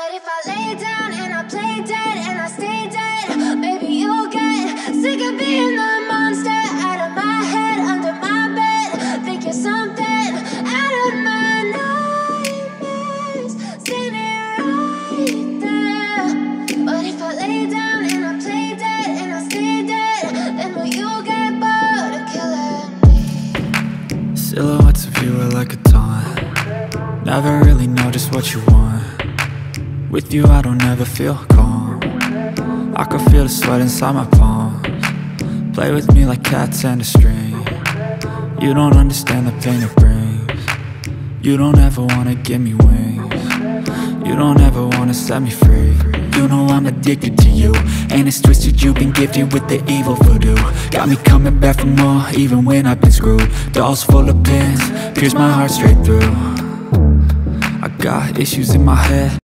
But if I lay down and I play dead and I stay dead, maybe you'll get sick of being the monster out of my head, under my bed. Think you're something out of my nightmares, standing right there. But if I lay down and I play dead and I stay dead, then will you get bored of killing me? Silhouettes of you are like a taunt. Never really know just what you want. With you I don't ever feel calm. I can feel the sweat inside my palms. Play with me like cats and a string. You don't understand the pain it brings. You don't ever wanna give me wings. You don't ever wanna set me free. You know I'm addicted to you, and it's twisted, you've been gifted with the evil voodoo. Got me coming back for more, even when I've been screwed. Dolls full of pins, pierce my heart straight through. I got issues in my head.